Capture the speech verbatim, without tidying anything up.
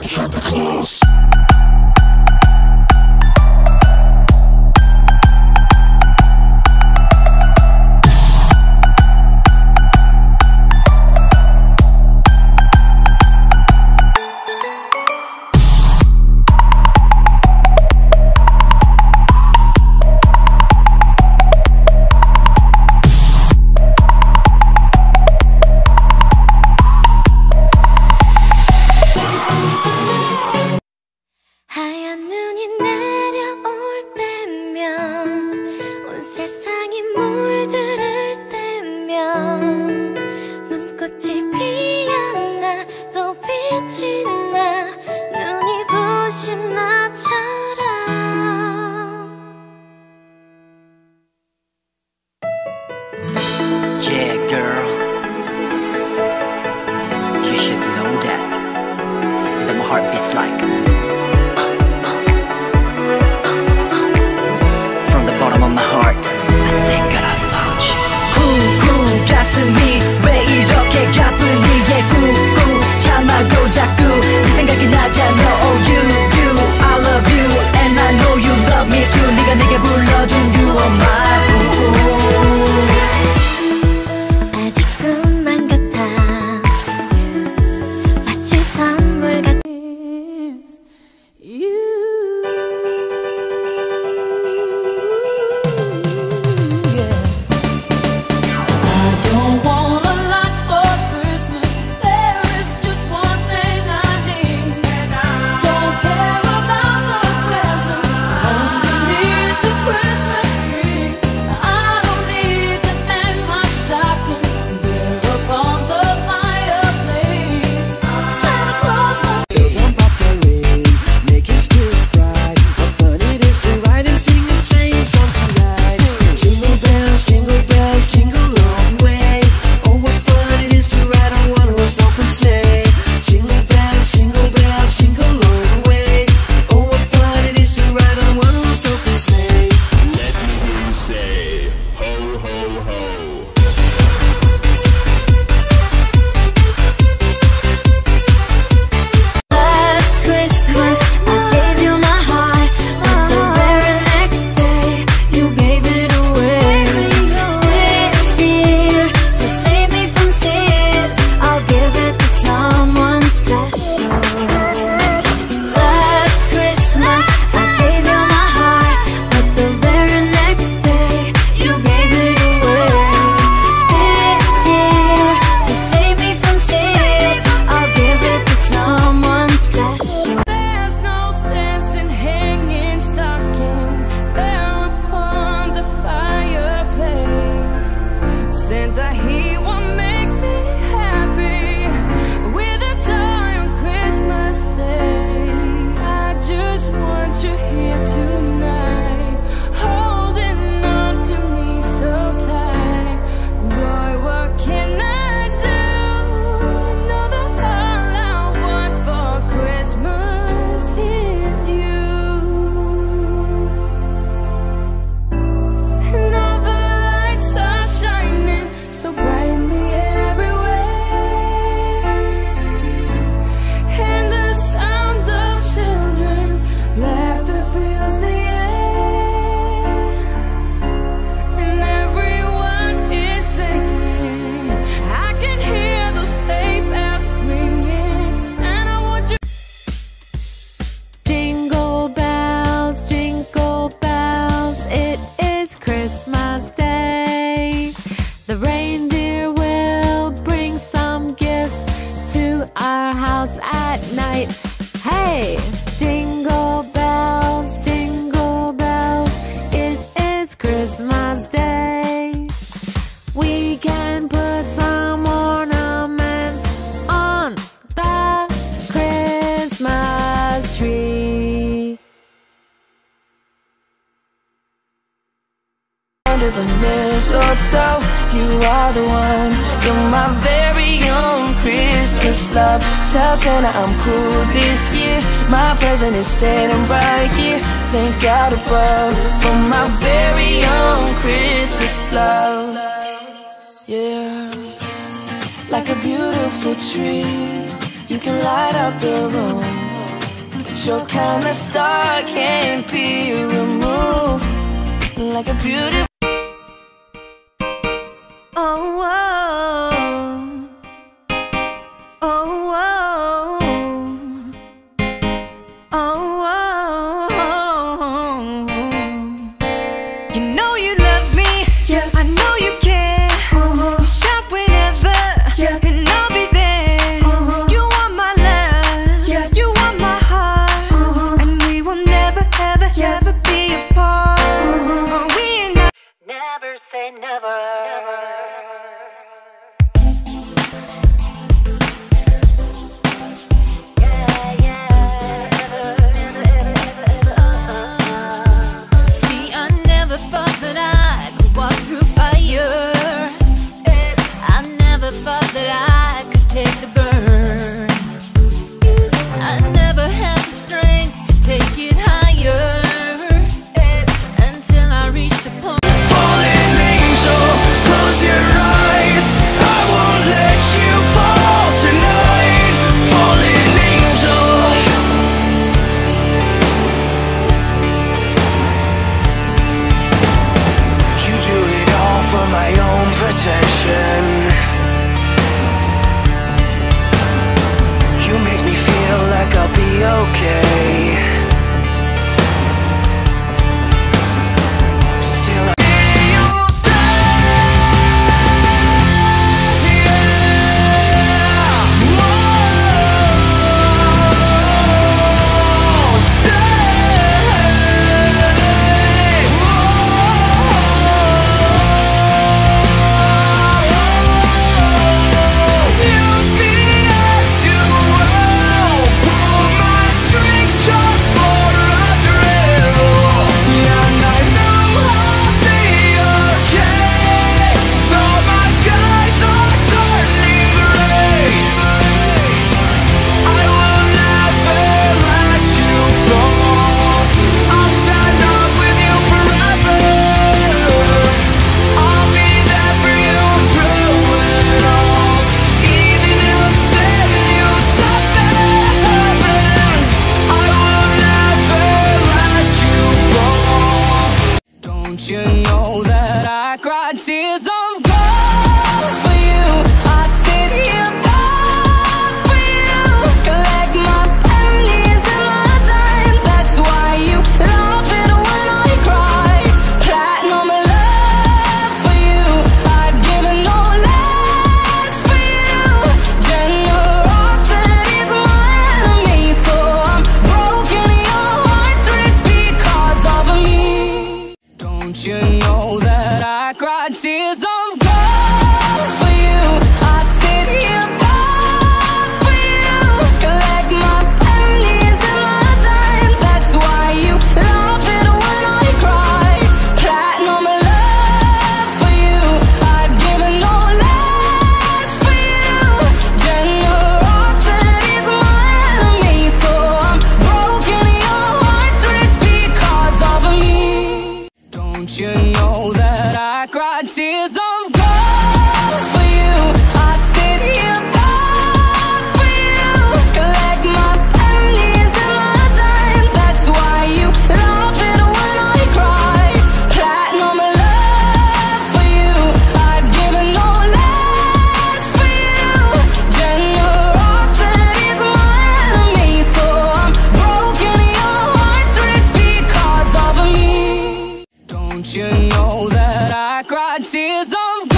Santa Claus. Yeah, girl, you should know that that my heart beats like from the bottom of my heart. I thank God I found you. 쿵쿵 가슴이 왜 이렇게 가뿐히 예 꾹꾹 참아도 자꾸 그 생각이 나잖아. Oh you, you, I love you and I know you love me too. 네가 내게 불러준 you are my boo. Hey, jingle bells, jingle bells, it is Christmas Day. We can put some ornaments on the Christmas tree. Under the mistletoe, you are the one. You're my very own Christmas love. Tell Santa I'm cool this year. My present is standing right here. Thank God above for my very own Christmas love. Yeah, like a beautiful tree, you can light up the room your kind of star can't be removed. Like a beautiful. Oh, oh, oh, oh, oh, oh. You know you love me, yeah. I know you care. Uh-huh. You shout whenever, yeah. And I'll be there. Uh-huh. You want my love, yeah. You want my heart, uh-huh. And we will never, ever, yeah. Ever be apart. Uh-huh. We ain't not. Never say never. Never. You make me feel like I'll be okay. Still I you'll stay. Yeah. Whoa. Stay. Whoa. Use me as you will. Pull my strings just for a thrill. Yeah, and I know I'll be okay. Though my skies are turning gray, I will never let you fall. I'll stand up with you forever. I'll be there for you through it all. Even if saving you sucks to heaven, I will never let you fall. Don't you know that I cry tears of gold for you? I sit here proud for you. Collect my pennies and my dimes. That's why you love it when I cry. Platinum love for you. I'd give it no less for you. Generosity's my enemy, so I'm broken. Your heart's rich because of me. Don't you know that I cry tears of gold for you? I sit here proud for you. Collect my pennies and my dimes. That's why you love it when I cry. Platinum love for you. I'd give it no less for you. Generosity's my enemy, so I'm broken. Your heart's rich because of me. Don't you know that I cry tears of gold for you? I sit here proud for you. Collect my pennies and my dimes. That's why you love it when I cry. Platinum love for you. I'd give it no less for you. Generosity's my enemy, so I'm broken. Your heart's rich because of me. Don't you know that I cry tears of